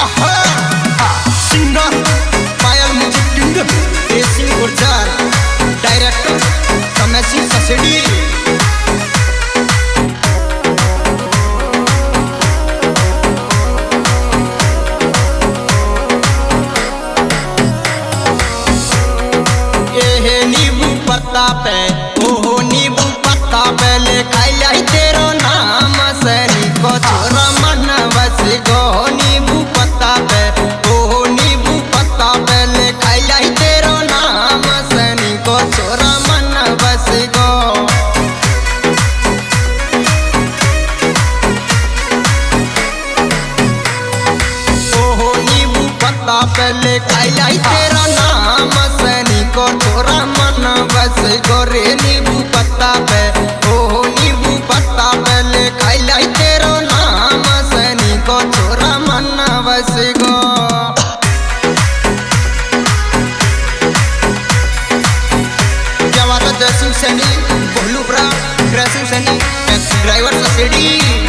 Singer पायल मुझे देसी Gurjar, director समय ससड़ी। ये नींबू पत्ता पे ओहो नींबू पत्ता पे ले खाई तेरो नाम सनी को छोरा मन बस गो। नींबू पत्ता पे ओहो नींबू पत्ता पे ले खाई तेरो नाम सनी को छोरा मन बस गो। ओहो नींबू पत्ता पे ले खाई तेरा नाम सनी को छोरा मन बस गो रे। नींबू पत्ता पे ओहो नींबू पत्ता पे ले खाई तेरो नाम सनी को छोरा मन बस गो। जवारा जैसी सनी बोलू ब्रा ड्रेसिंग सनी टैक्सी ड्राइवर ससेड़ी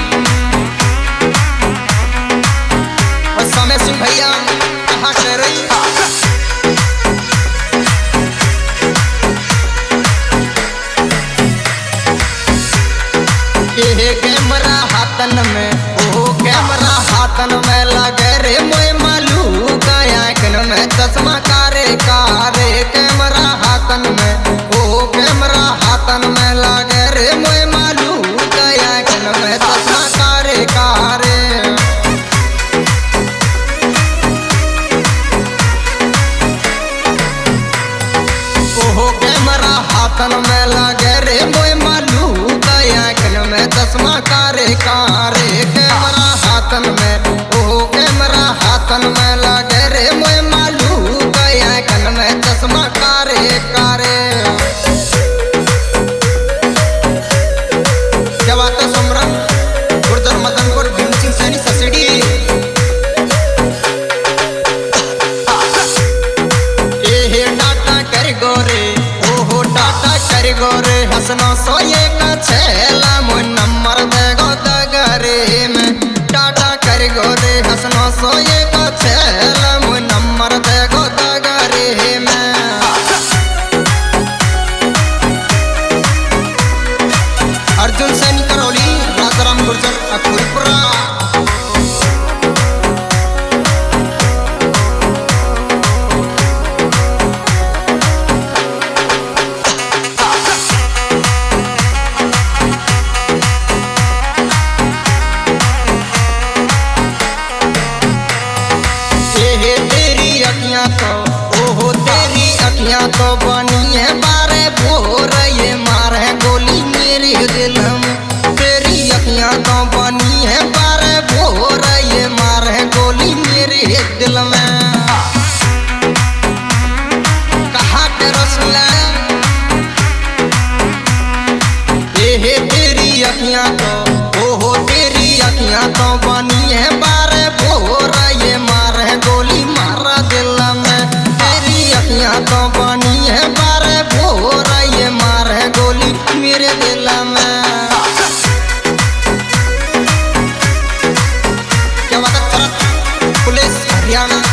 और समय सिंह भैया कहाँ कर रही। ये कैमरा हाथन में ओहो कैमरा हाथन में लगे रे मोए मालू गायकन में चश्मा कारे कारे। कैमरा हाथन में ओहो कैमरा हाथन में लगे रे मोए मालू गायकन में चश्मा कारे कारे। ओहो कैमरा हाथन में लगे रे मोए मालू गायकन में चश्मा कारे कारे। कैमरा हाथन में ओहो कैमरा हाथन में लगे रे मोए मालू गायकन में चश्मा कारे कारे। क्या बात है सुमरन गुर्जर मदनपुर भीम सिंह सैनी ससेड़ी। ये टाटा कर गोरे ओहो टाटा कर गोरे हसना सोए का छेला मोए नंबर देगो दगरे में। टाटा कर गोरे हसना सोए का छेला मोए नंबर देगो दगरे में। अर्जुन सैनी करौली राजाराम गुर्जर अखुरपुरा। तो ओहो तेरी अखियां तो बनी है बारे भोर ये मारे गोली मेरे दिल में। तेरी अखियां तो बनी है बारे भोर ये मारे गोली मेरे दिल में। कहा के रसला ये तेरी अखियां तो ओहो तेरी अखियां तो बनी है बारे भोर ये मारे गोली मारा दिल में। तेरी अखियां तो बनी है बारे भोर ये मारे गोली मेरे दिल में। क्या बात है पुलिस हरियाणा